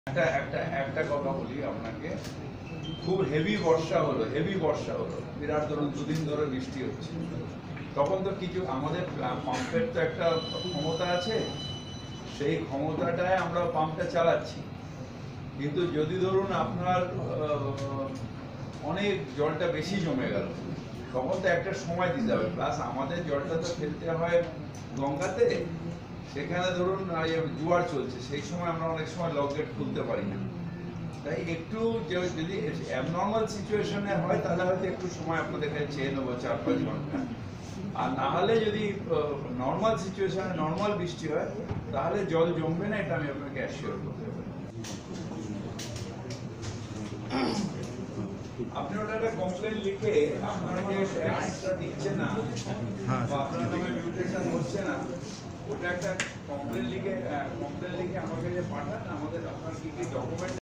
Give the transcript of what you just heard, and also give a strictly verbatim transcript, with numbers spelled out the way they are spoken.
একটা একটা একটা কথা বলি আপনাকে, খুব হেভি বর্ষা হলো হেভি বর্ষা হলো বিরাট ধরুন দুদিন ধরে বৃষ্টি হচ্ছে, তখন তো কিছু আমাদের পাম্পের তো একটা ক্ষমতা আছে, সেই ক্ষমতাটায় আমরা পাম্পটা চালাচ্ছি। কিন্তু যদি ধরুন আপনার অনেক জলটা বেশি জমে গেল, তখন তো একটা সময় দিতে হবে, প্লাস আমাদের জলটা তো ফেলতে হয় গঙ্গাতে, সেখানে ধরুন জোয়ার চলছে, সেই সময় আমরা অনেক সময় লক গেট খুলতে পারি না। তাই একটু যদি অ্যাবনর্মাল সিচুয়েশনে হয় তাহলে হয়তো একটু সময় আপনাদের কাছে চেয়ে নেবো, চার পাঁচ ঘন্টা। আর না হলে যদি নর্মাল সিচুয়েশনে নর্মাল বৃষ্টি হয় তাহলে জল জমবে না, এটা আমি আপনাকে অ্যাসিওর করতে পারি। আপনি ওটা একটা কমপ্লেন লিখে আপনার যে ট্যাক্সটা দিচ্ছে না বা আপনার নামে মিউটেশন হচ্ছে না, ওটা একটা কমপ্লেন লিখে কমপ্লেন লিখে আমাকে যে পাঠান, আমাদের আপনার কি কি ডকুমেন্ট